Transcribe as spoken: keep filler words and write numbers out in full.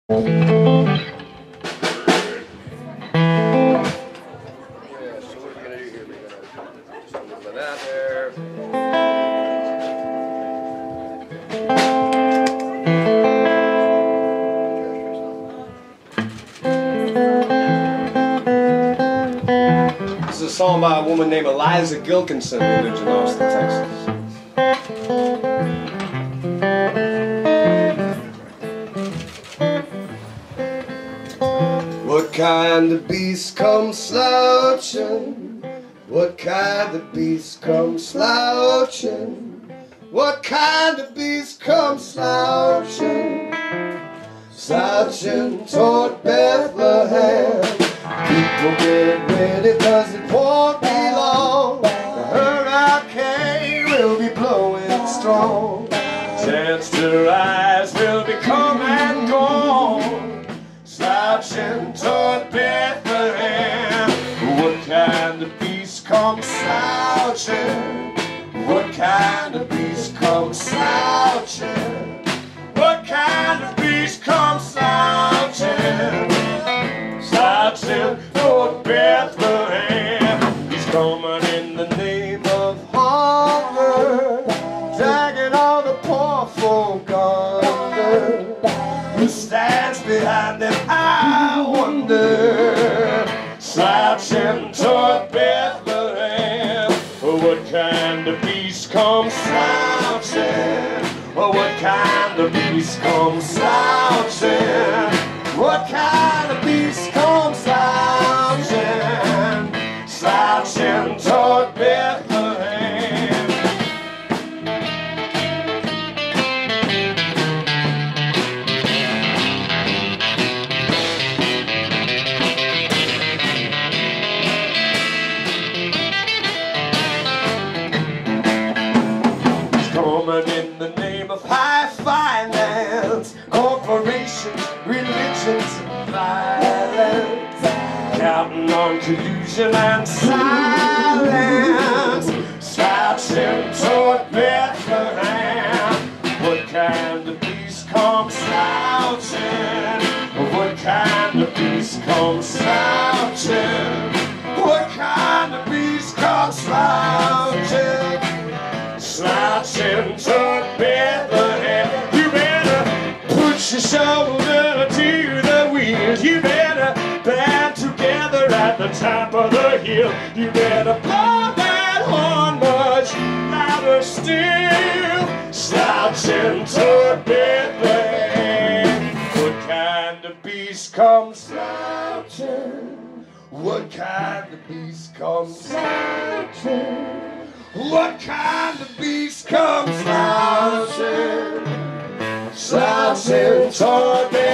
This is a song by a woman named Eliza Gilkinson who lives in Austin, Texas. What kind of beast comes slouching? What kind of beast comes slouching? What kind of beast comes slouching? Slouching toward Bethlehem. People get ready, cause it won't be long. The hurricane will be blowing strong. Chance to rise will be come and gone. Slouching toward Bethlehem. What kind of beast comes slouching? What kind of beast comes slouching? What kind of beast comes slouching? Slouching toward Bethlehem. He's coming in the name of hunger, dragging all the poor folk under. Who stands behind him, I wonder. Slouching toward Bethlehem. What kind of beast comes slouching? What kind of beast comes slouching? What kind of beast comes slouching? Slouching toward Bethlehem. He's coming in the name of high finance, corporations, religions, and violence, counting on collusion and silence. Slouching toward Bethlehem. What kind of beast comes slouching? What kind of beast comes slouching? What kind of beast comes slouching? Slouching toward Bethlehem. You better put your shoulder to the wheel. You better band together at the top of the hill. You better blow that horn much louder still. Slouching toward Bethlehem. What kind of beast comes slouching? What kind of beast comes slouching? What kind of beast comes slouching? Slouching toward Bethlehem.